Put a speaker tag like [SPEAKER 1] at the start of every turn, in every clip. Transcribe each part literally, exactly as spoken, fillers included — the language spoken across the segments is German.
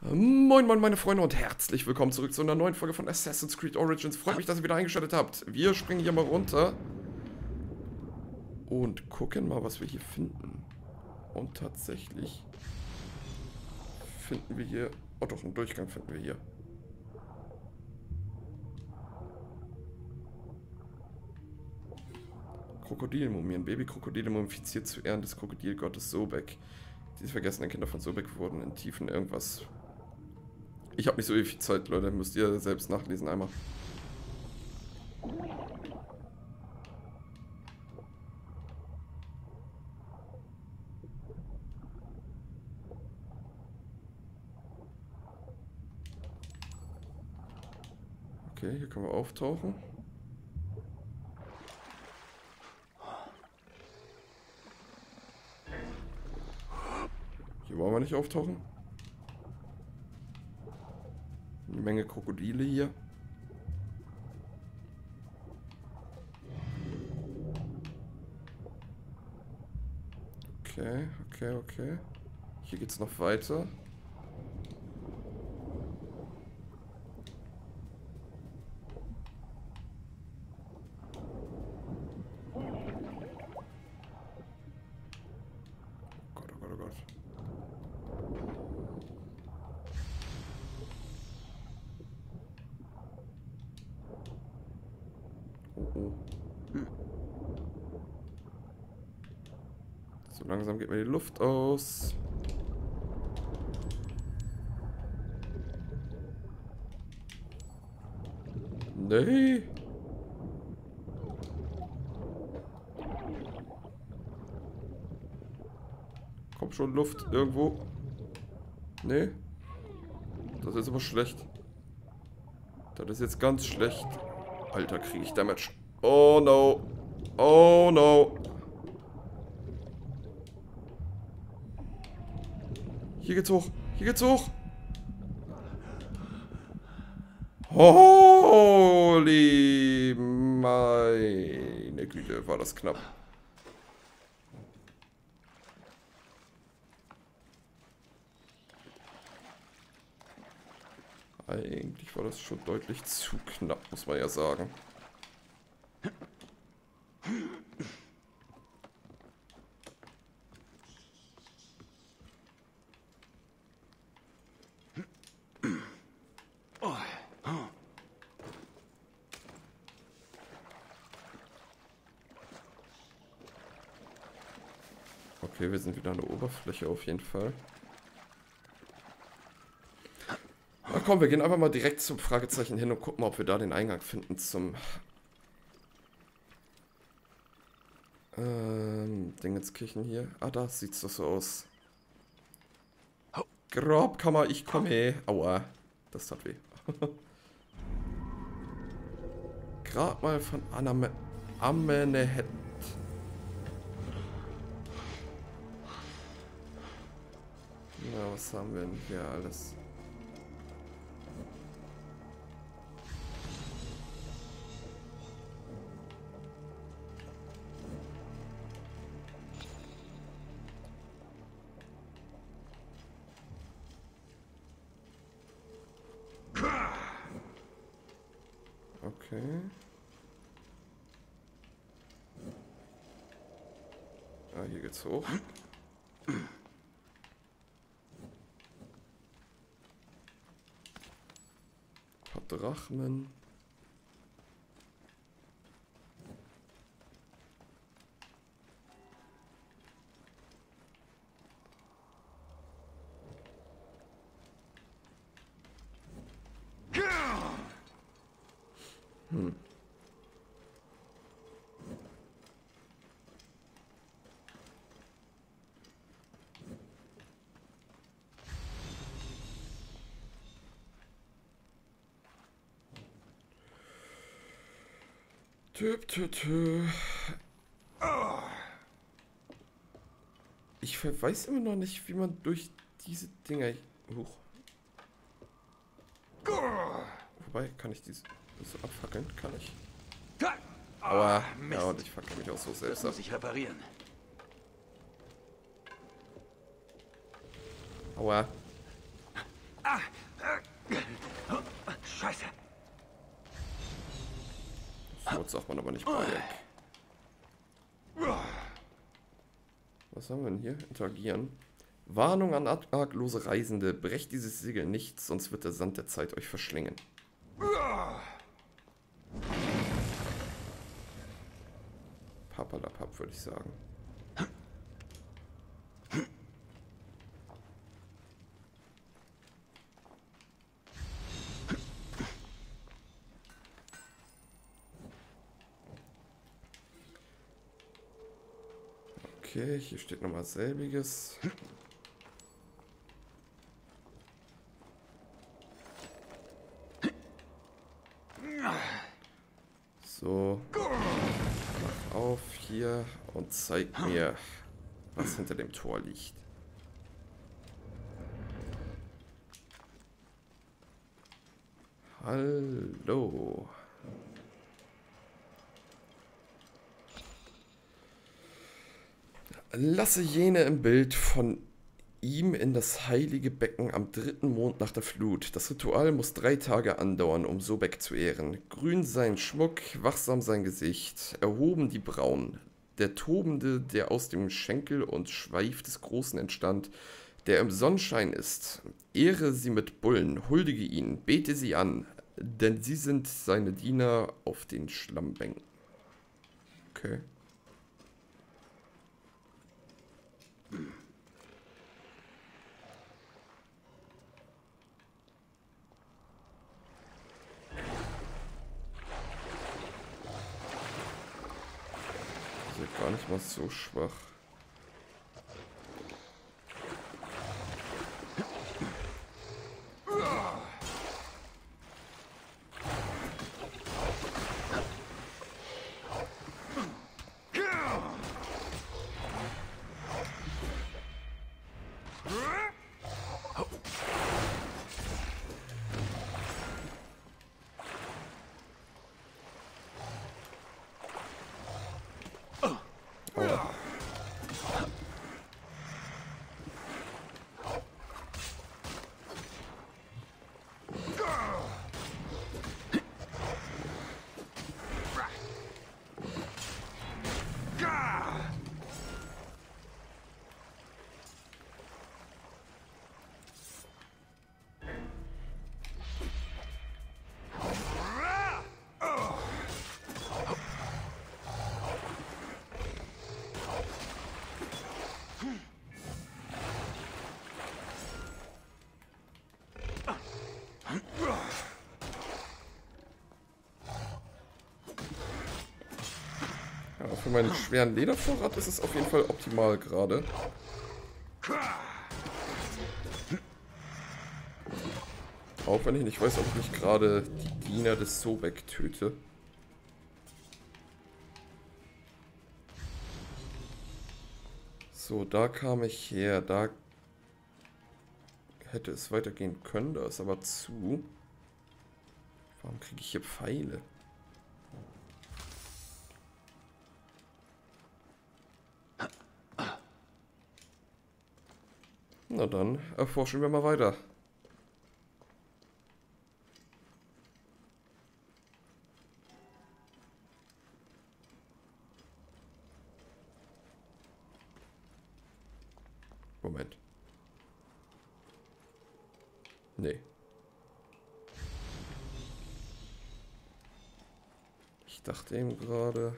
[SPEAKER 1] Moin moin meine Freunde und herzlich willkommen zurück zu einer neuen Folge von Assassin's Creed Origins. Freut mich, dass ihr wieder eingeschaltet habt. Wir springen hier mal runter und gucken mal, was wir hier finden. Und tatsächlich finden wir hier... Oh doch, einen Durchgang finden wir hier. Krokodilmumien. Babykrokodile mumifiziert zu Ehren des Krokodilgottes Sobek. Diese vergessenen Kinder von Sobek wurden in Tiefen irgendwas... Ich habe nicht so viel Zeit, Leute. Müsst ihr selbst nachlesen einmal. Okay, hier können wir auftauchen. Hier wollen wir nicht auftauchen. Eine Menge Krokodile hier. Okay, okay, okay. Hier geht's noch weiter. Oh Gott, oh Gott, oh Gott. Oh, oh. Hm. So langsam geht mir die Luft aus. Nee. Kommt schon Luft irgendwo. Nee. Das ist aber schlecht. Das ist jetzt ganz schlecht. Alter, kriege ich Damage. Oh no. Oh no. Hier geht's hoch. Hier geht's hoch. Holy meine Güte, war das knapp. Eigentlich war das schon deutlich zu knapp, muss man ja sagen. Okay, wir sind wieder an der Oberfläche auf jeden Fall. Na komm, wir gehen einfach mal direkt zum Fragezeichen hin und gucken mal, ob wir da den Eingang finden zum... Ähm, Dingenskirchen hier. Ah, da sieht's doch so aus. Grabkammer, ich komme. Aua, das tat weh. Grabmal von Aname Amenehet. Ja, was haben wir denn hier alles? Okay. Ah, hier geht's hoch. Drachmen. Hm. Tö, tö, tö. Ich weiß immer noch nicht, wie man durch diese Dinger hoch. Wobei, kann ich diese so abfackeln? Kann ich. Aua. Ja, und ich fackel mich auch so selbst ab.
[SPEAKER 2] Das muss ich reparieren.
[SPEAKER 1] Aua.
[SPEAKER 2] Scheiße.
[SPEAKER 1] Das Wort sagt man aber nicht Bayek. Was haben wir denn hier? Interagieren. Warnung an arglose Reisende. Brecht dieses Segel nicht, sonst wird der Sand der Zeit euch verschlingen. Papalapap, würde ich sagen. Okay, hier steht nochmal selbiges. So. Mach auf hier und zeig mir, was hinter dem Tor liegt. Hallo. Lasse jene im Bild von ihm in das heilige Becken am dritten Mond nach der Flut. Das Ritual muss drei Tage andauern, um Sobek zu ehren. Grün sein Schmuck, wachsam sein Gesicht, erhoben die Brauen. Der Tobende, der aus dem Schenkel und Schweif des Großen entstand, der im Sonnenschein ist. Ehre sie mit Bullen, huldige ihn, bete sie an, denn sie sind seine Diener auf den Schlammbänken. Okay. Also gar nicht mal so schwach. Ja, für meinen schweren Ledervorrat ist es auf jeden Fall optimal gerade. Auch wenn ich nicht weiß, ob ich nicht gerade die Diener des Sobek töte. So, da kam ich her. Da hätte es weitergehen können. Da ist aber zu. Warum kriege ich hier Pfeile? Na dann, erforschen wir mal weiter. Moment. Nee. Ich dachte eben gerade,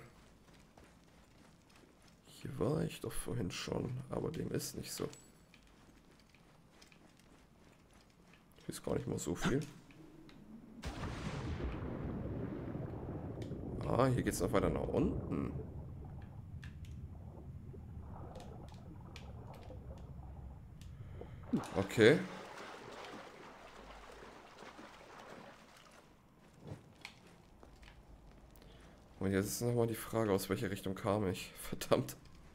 [SPEAKER 1] hier war ich doch vorhin schon, aber dem ist nicht so. Hier ist gar nicht mal so viel. Ah, hier geht es noch weiter nach unten. Okay. Und jetzt ist nochmal die Frage, aus welcher Richtung kam ich? Verdammt.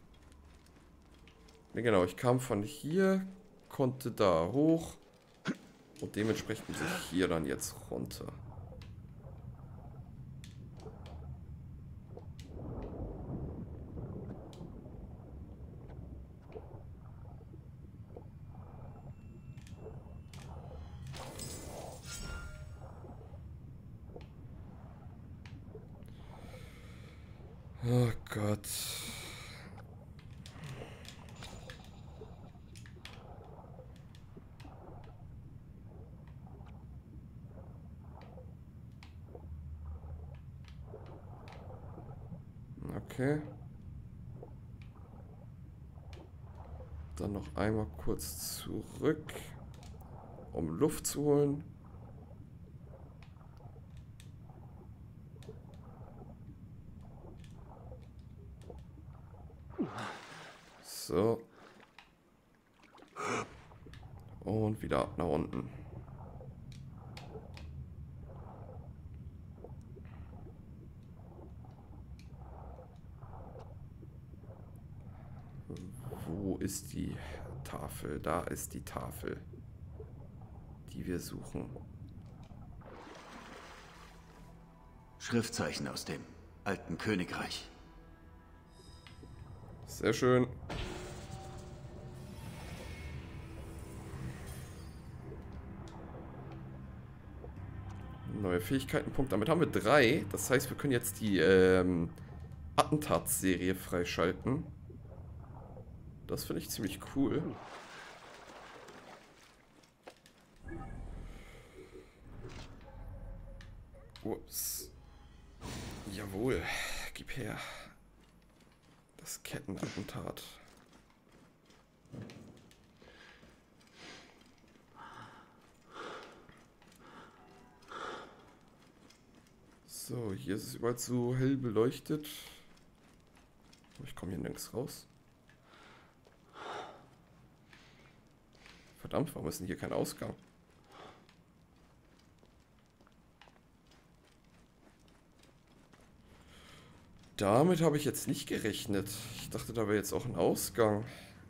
[SPEAKER 1] Ne, genau, ich kam von hier, konnte da hoch und dementsprechend muss ich hier dann jetzt runter. Oh Gott. Okay. Dann noch einmal kurz zurück, um Luft zu holen. So. Und wieder ab nach unten. Wo ist die Tafel? Da ist die Tafel, die wir suchen.
[SPEAKER 2] Schriftzeichen aus dem alten Königreich.
[SPEAKER 1] Sehr schön. Neue Fähigkeitenpunkt. Damit haben wir drei. Das heißt, wir können jetzt die ähm, Attentatsserie freischalten. Das finde ich ziemlich cool. Ups. Jawohl. Gib her. Das Kettenattentat. So, hier ist es überall so hell beleuchtet. Aber ich komme hier nirgends raus. Verdammt, warum ist denn hier kein Ausgang? Damit habe ich jetzt nicht gerechnet. Ich dachte, da wäre jetzt auch ein Ausgang.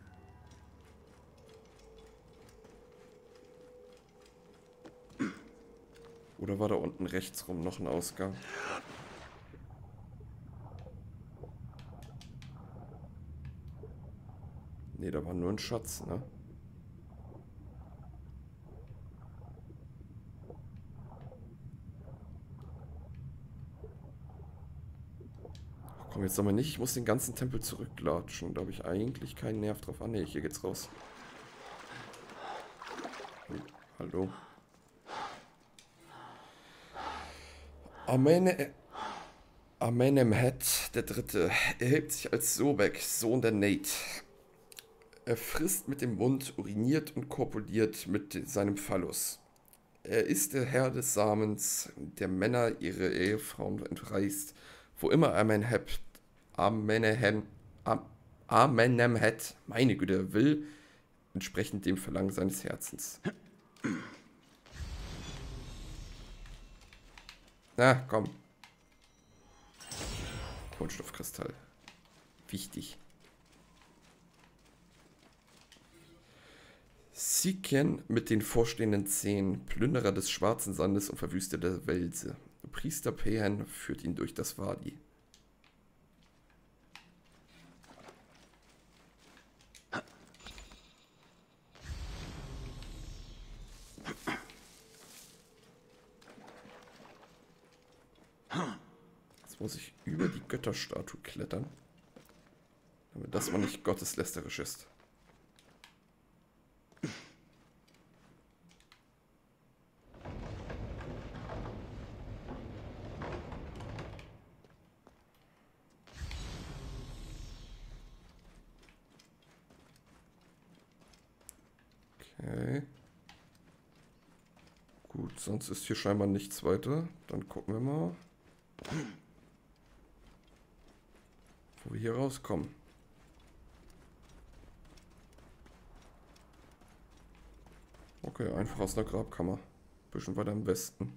[SPEAKER 1] Oder war da unten rechts rum noch ein Ausgang? Ne, da war nur ein Schatz, ne? Ach komm, jetzt aber nicht. Ich muss den ganzen Tempel zurücklatschen. Da habe ich eigentlich keinen Nerv drauf. Ah ne, hier geht's raus. Oh, hallo. Amene, Amenemhet der Dritte erhebt sich als Sobek, Sohn der Nate. Er frisst mit dem Mund, uriniert und korpuliert mit seinem Phallus. Er ist der Herr des Samens, der Männer ihre Ehefrauen entreißt, wo immer Amenheb, Amenehem, Am- Amenemhet, meine Güte, will, entsprechend dem Verlangen seines Herzens. Na, komm. Kohlenstoffkristall. Wichtig. Siken mit den vorstehenden Zehen, Plünderer des schwarzen Sandes und Verwüster der Wälse. Priester Pehan führt ihn durch das Wadi. Jetzt muss ich über die Götterstatue klettern, damit das mal nicht gotteslästerisch ist. Okay. Gut, sonst ist hier scheinbar nichts weiter. Dann gucken wir mal, wo wir hier rauskommen. Okay, einfach aus einer Grabkammer. Bisschen weiter im Westen.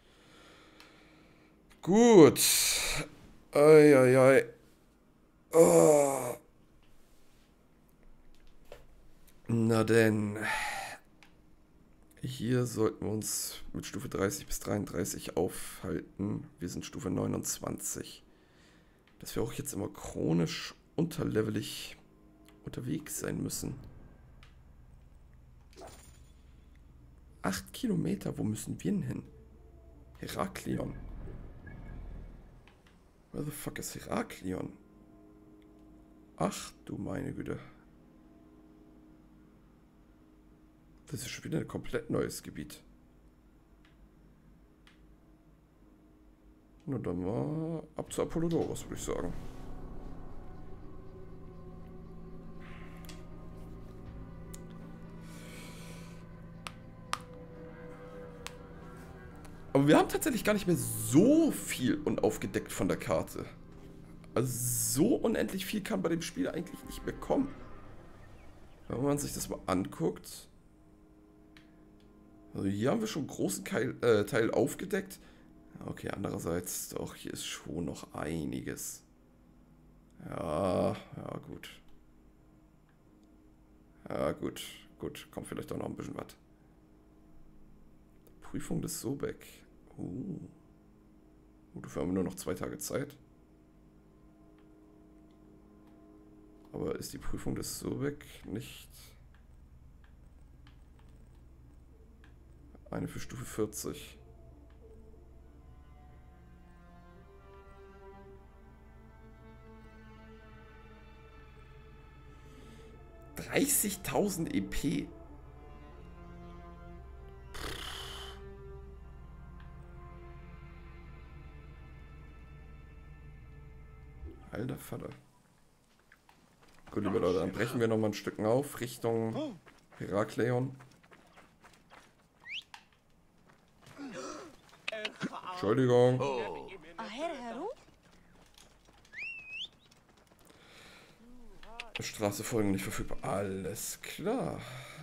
[SPEAKER 1] Gut. Eieiei. Oh. Na denn. Hier sollten wir uns mit Stufe dreißig bis dreiunddreißig aufhalten. Wir sind Stufe neunundzwanzig. Dass wir auch jetzt immer chronisch unterlevelig unterwegs sein müssen. Acht Kilometer, wo müssen wir denn hin? Heraklion. Where the fuck ist Heraklion? Ach du meine Güte. Das ist schon wieder ein komplett neues Gebiet. Na dann mal ab zu Apollodorus, würde ich sagen. Aber wir haben tatsächlich gar nicht mehr so viel unaufgedeckt von der Karte. Also so unendlich viel kann bei dem Spiel eigentlich nicht mehr kommen. Wenn man sich das mal anguckt. Also hier haben wir schon einen großen Teil, äh, Teil aufgedeckt. Okay, andererseits, doch, hier ist schon noch einiges. Ja, ja, gut. Ja, gut, gut, kommt vielleicht auch noch ein bisschen was. Prüfung des Sobek. Uh. Uh, dafür haben wir nur noch zwei Tage Zeit. Aber ist die Prüfung des Sobek nicht eine für Stufe vierzig? dreißigtausend E P. Alter Vater. Gut, liebe Leute, dann brechen wir nochmal ein Stück auf Richtung Herakleon. Entschuldigung. Straße folgen nicht verfügbar. Alles klar.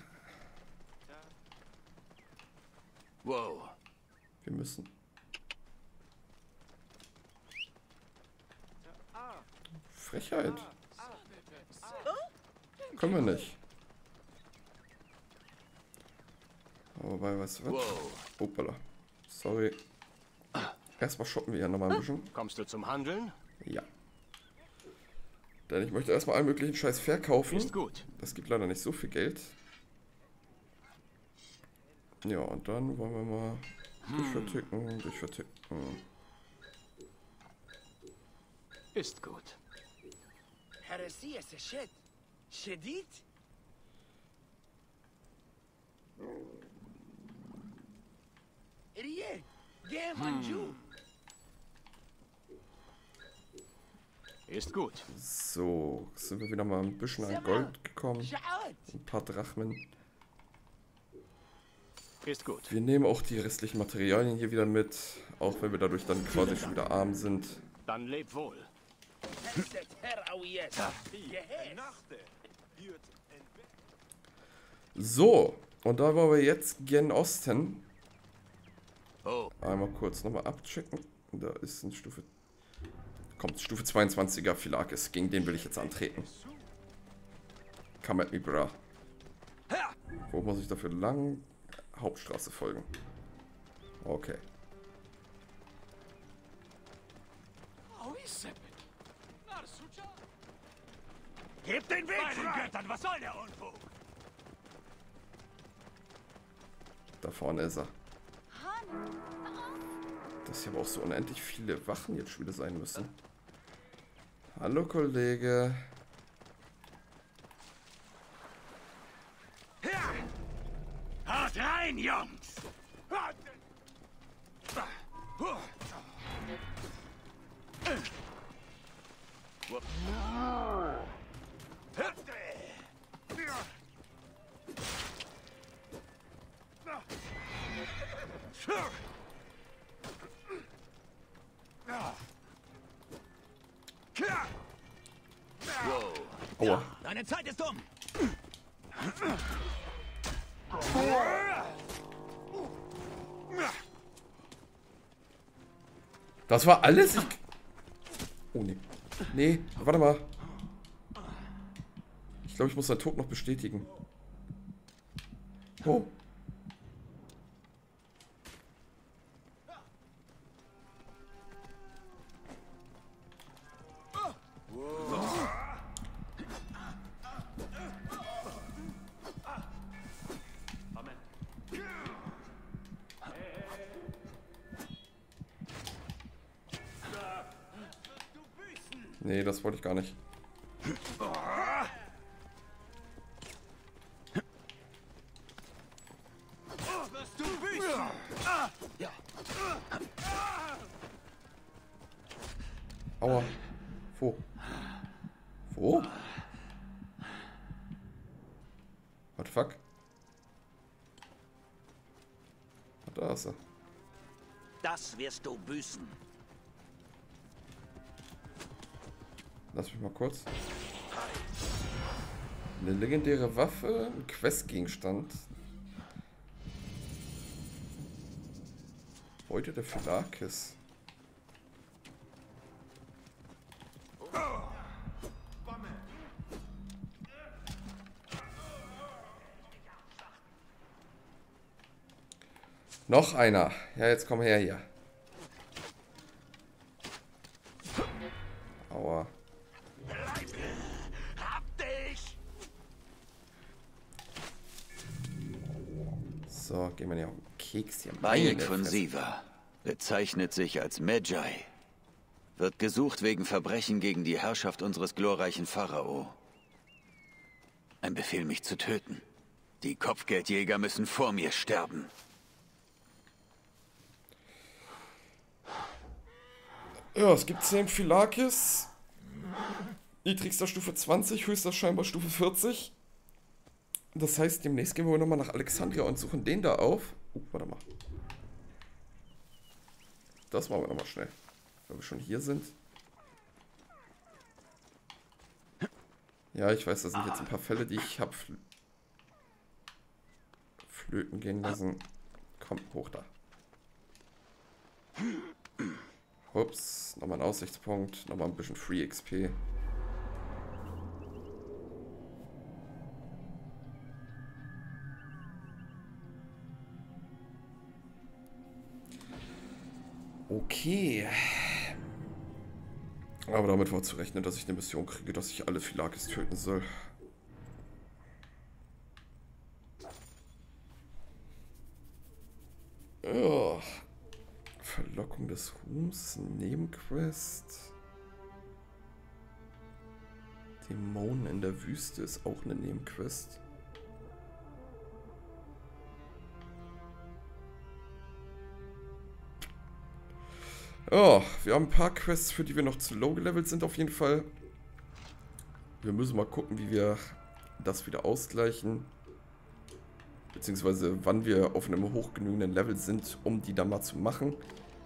[SPEAKER 2] Wow.
[SPEAKER 1] Wir müssen. Frechheit. Können wir nicht. Wobei, was wird? Hoppala. Sorry. Erstmal shoppen wir hier nochmal ein bisschen.
[SPEAKER 2] Kommst du zum Handeln?
[SPEAKER 1] Ja. Denn ich möchte erstmal allen möglichen Scheiß verkaufen.
[SPEAKER 2] Ist gut.
[SPEAKER 1] Das gibt leider nicht so viel Geld. Ja, und dann wollen wir mal dich verticken, dich verticken.
[SPEAKER 2] Ist gut. Hm. Ist gut.
[SPEAKER 1] So, sind wir wieder mal ein bisschen an Gold gekommen. Ein paar Drachmen.
[SPEAKER 2] Ist gut.
[SPEAKER 1] Wir nehmen auch die restlichen Materialien hier wieder mit, auch wenn wir dadurch dann quasi schon wieder arm sind.
[SPEAKER 2] Dann leb wohl.
[SPEAKER 1] So, und da wollen wir jetzt gen Osten.
[SPEAKER 2] Oh.
[SPEAKER 1] Einmal kurz nochmal abchecken. Da ist ein Stufe... Kommt, Stufe zweiundzwanziger Philakis. Gegen den will ich jetzt antreten. Come at me, bra. Wo muss ich dafür lang? Hauptstraße folgen. Okay.
[SPEAKER 2] Gebt den Weg frei! Göttern, was soll der Unfug?
[SPEAKER 1] Da vorne ist er. Dass hier aber auch so unendlich viele Wachen jetzt schon wieder sein müssen. Hallo, Kollege.
[SPEAKER 2] Haut rein, Jungs!
[SPEAKER 1] Aua.
[SPEAKER 2] Deine Zeit ist um!
[SPEAKER 1] Das war alles? Ich... Oh, nee. Nee, warte mal. Ich glaube, ich muss seinen Tod noch bestätigen. Oh. Nee, das wollte ich gar nicht. Aua. Wo? Wo? What the fuck? Da ist er.
[SPEAKER 2] Das wirst du büßen.
[SPEAKER 1] Lass mich mal kurz. Eine legendäre Waffe, ein Questgegenstand. Beute der Philakis. Noch einer. Ja, jetzt komm her hier. Aua.
[SPEAKER 2] Hab dich!
[SPEAKER 1] So, gehen wir hier auf den Keks hier.
[SPEAKER 3] Bayek von Siva bezeichnet sich als Magi. Wird gesucht wegen Verbrechen gegen die Herrschaft unseres glorreichen Pharao. Ein Befehl, mich zu töten. Die Kopfgeldjäger müssen vor mir sterben.
[SPEAKER 1] Ja, es gibt zehn Philakis. Niedrigster Stufe zwanzig, höchster scheinbar Stufe vierzig. Das heißt, demnächst gehen wir nochmal nach Alexandria und suchen den da auf. Uh, warte mal. Das machen wir nochmal schnell. Wenn wir schon hier sind. Ja, ich weiß, das sind jetzt ein paar Fälle, die ich habe fl flöten gehen lassen. Komm, hoch da. Ups, nochmal ein Aussichtspunkt, nochmal ein bisschen Free X P. Okay. Aber damit war zu rechnen, dass ich eine Mission kriege, dass ich alle Philakis töten soll. Ja. Verlockung des Ruhms, Nebenquest. Dämonen in der Wüste ist auch eine Nebenquest. Ja, wir haben ein paar Quests, für die wir noch zu low gelevelt sind auf jeden Fall. Wir müssen mal gucken, wie wir das wieder ausgleichen. Beziehungsweise wann wir auf einem hochgenügenden Level sind, um die dann mal zu machen.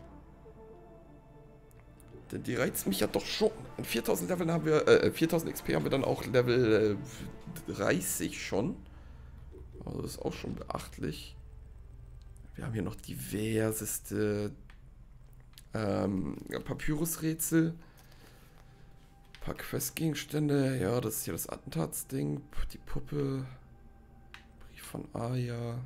[SPEAKER 1] Denn die reizt mich ja doch schon. In viertausend Leveln haben wir, äh, viertausend X P haben wir dann auch Level äh, dreißig schon. Also das ist auch schon beachtlich. Wir haben hier noch diverseste ähm, Papyrus-Rätsel. Ein paar Questgegenstände. Ja, das ist hier das Attentatsding. Die Puppe. Brief von Aya.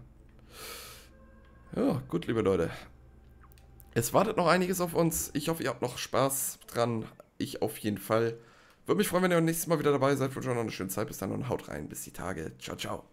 [SPEAKER 1] Ja, gut, liebe Leute. Es wartet noch einiges auf uns. Ich hoffe, ihr habt noch Spaß dran. Ich auf jeden Fall. Würde mich freuen, wenn ihr nächstes Mal wieder dabei seid. Ich wünsche euch noch eine schöne Zeit. Bis dann und haut rein. Bis die Tage. Ciao, ciao.